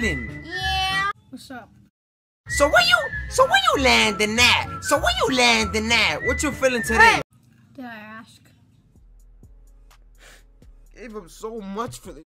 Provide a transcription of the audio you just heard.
Yeah. What's up? So where you landing at? What you feeling today? Hey. Did I ask? Gave him so much for this.